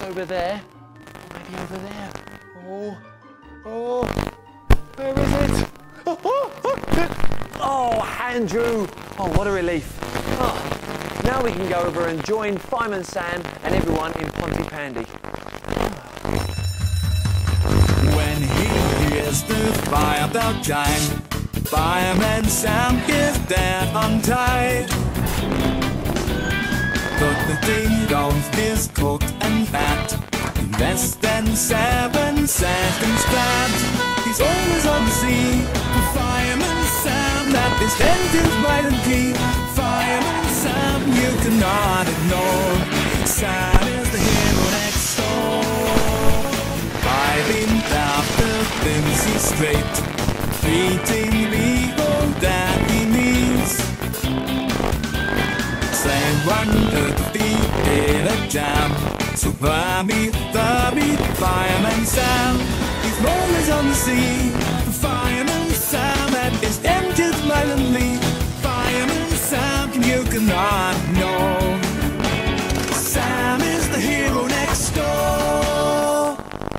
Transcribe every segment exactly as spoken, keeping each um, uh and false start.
over there. Maybe over there. Oh, oh, where is it? Oh, oh, oh. Oh, Andrew. Oh, what a relief. Oh, now we can go over and join Fireman Sam and everyone in Pontypandy. When he hears the fire bell chime, Fireman Sam is dead on tide. But the ding-dong is cooked and fat, in less than seven seconds flat. He's always on the sea, the Fireman Sam, that is Denton's violent key. Fireman Sam, you cannot ignore. Sam is the hero next door. Driving after things he's straight, treating legal that he needs. Say one hundred feet in a jam, so Bobby, Bobby, Fireman Sam, he's always on the sea. The Fireman Sam that is emptied violently. Fireman Sam, you cannot know. Sam is the hero next door.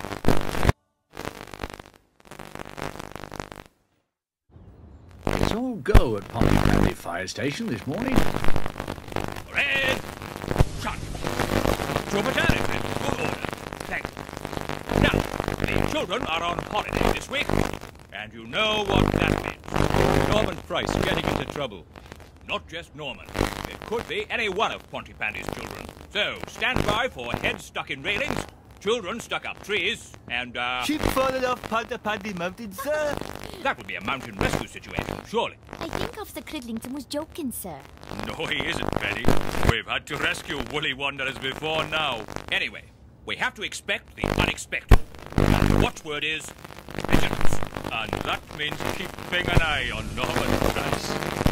It's all go at Pontypandy Fire Station this morning. Red! Shut! To battalion, men. Good order. Thank you. Now, the children are on holiday this week, and you know what that means. Norman Price getting into trouble. Not just Norman. It could be any one of Pontypandy's children. So, stand by for heads stuck in railings, children stuck up trees, and, uh... Ship fallen off Pontypandy Mountain, sir. that would be a mountain rescue situation, surely. I think Officer Cridlington was joking, sir. No, he isn't, Betty. We've had to rescue woolly wanderers before now. Anyway, we have to expect the unexpected. And the watchword is vigilance. And that means keeping an eye on Norman Price.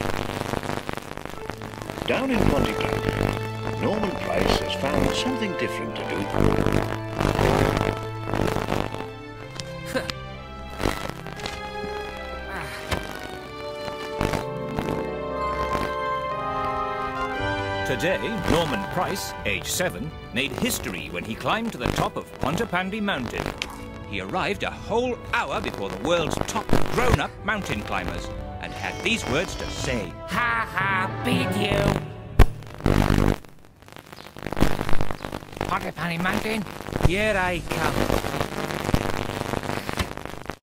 Down in Pontypandy, Norman Price has found something different to do. Today, Norman Price, age seven, made history when he climbed to the top of Pontypandy Mountain. He arrived a whole hour before the world's top grown-up mountain climbers and had these words to say. Ha ha, beat you! Pontypandy Mountain, here I come.